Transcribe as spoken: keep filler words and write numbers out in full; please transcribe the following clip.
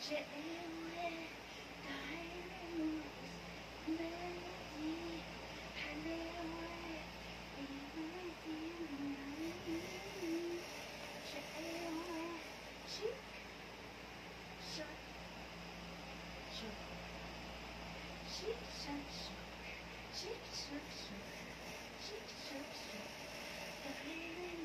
شقاوة تعالوا بلدي حلاوة البلدي معايا شقاوة شيك شك شك شيك شك شك شيك شك شك شيك شك شك تعالوا